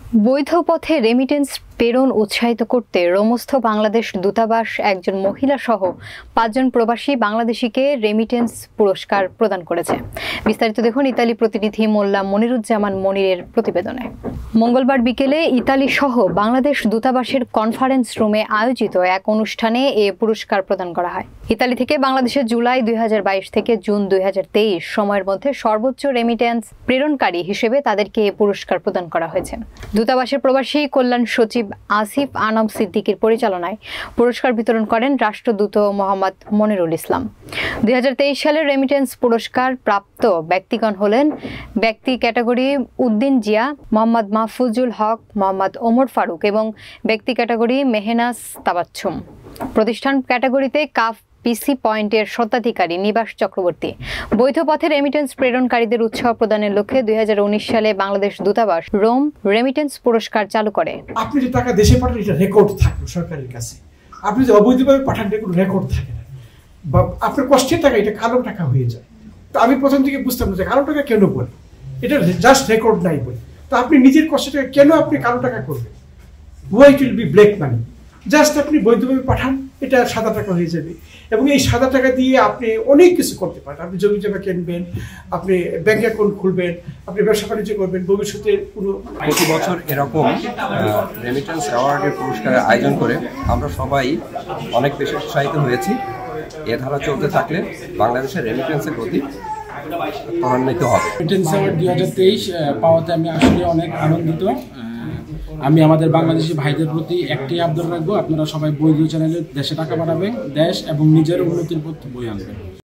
বৈধ পথে রেমিটেন্স প্রেরণ উৎসাহিত করতে রোমস্থ বাংলাদেশ দূতাবাস একজন মহিলা সহ 5 জন প্রবাসী বাংলাদেশিকে রেমিটেন্স পুরস্কার প্রদান করেছে। বিস্তারিত দেখুন ইতালি প্রতিনিধি মোল্লা মনিরুজ্জামান মনিরের প্রতিবেদনে। মঙ্গলবার বিকেলে ইতালি সহ বাংলাদেশ দূতাবাসের কনফারেন্স রুমে আয়োজিত এক অনুষ্ঠানে এ পুরস্কার প্রদান করা হয়। ইতালি থেকে বাংলাদেশে জুলাই 2022 থেকে জুন 2023 সময়ের মধ্যে সর্বোচ্চ রেমিটেন্স প্রেরণকারী হিসেবে তাদেরকে এ পুরস্কার প্রদান করা হয়েছে। দূতাবাসের প্রবাসী কল্যাণ সচিব আসিফ আনাম সিদ্দিকীর পরিচালনায় পুরস্কার বিতরণ করেন রাষ্ট্রদূত মোহাম্মদ মনিরুল ইসলাম। 2023 সালের রেমিটেন্স পুরস্কার প্রাপ্ত ব্যক্তিগণ হলেন ব্যক্তি ক্যাটাগরি উদ্দিন জিয়া, মোহাম্মদ মাহফুজুল হক, মোহাম্মদ ওমর ফারুক এবং ব্যক্তি ক্যাটাগরি মেহনাজ তাবাচ্ছুম। প্রতিষ্ঠান ক্যাটাগরিতে কাফ পিসি পয়েন্টের স্বত্বাধিকারী নিবাস চক্রবর্তী। বৈধ পথে রেমিটেন্স প্রেরণকারীদের উৎসাহ প্রদানের লক্ষ্যে 2019 সালে বাংলাদেশ দূতাবাস রোম রেমিটেন্স পুরস্কার চালু করে। আপনি যে টাকা দেশে পাঠান এটা রেকর্ড থাকলো সরকারের কাছে, আপনি যে অবৈধভাবে পাঠান কোনো রেকর্ড থাকে না, বা আপনার কষ্টের টাকা এটা কালো টাকা হয়ে যায়। তো আমি প্রথম থেকে বুঝতাম না যে কালো টাকা কেন বলে, এটা জাস্ট রেকর্ড নাই বলে। তো আপনি নিজের কষ্টের টাকা কেন আপনি কালো টাকা করবেন? Why it will be black money. Just আপনি বৈধভাবে পাঠান, এটা সাদা টাকা হয়ে যাবে এবং এই সাদা টাকা দিয়ে আপনি অনেক কিছু করতে পারেন। আপনি জমি জমা কিনবেন, আপনি ব্যাংক অ্যাকাউন্ট খুলবেন, আপনি ব্যবসা বাণিজ্য করবেন, ভবিষ্যতে পুরো। প্রতি বছর এরকম রেমিটেন্স অ্যাওয়ার্ডের পুরস্কারের আয়োজন করে আমরা সবাই অনেক বেশি উৎসাহিত হয়েছি। এ ধারা চলতে থাকলে বাংলাদেশের রেমিটেন্সের গতি ত্বরান্বিত হবে। রেমিটেন্স অ্যাওয়ার্ড 2023 পাওয়াতে আমি আসলে অনেক আনন্দিত। আমি আমাদের বাংলাদেশি ভাইদের প্রতি একটি আবদার রাখবো, আপনারা সবাই বৈধ চ্যানেলে দেশে টাকা পাঠাবেন, দেশ এবং নিজের উন্নতির পথে বয়ে আনবেন।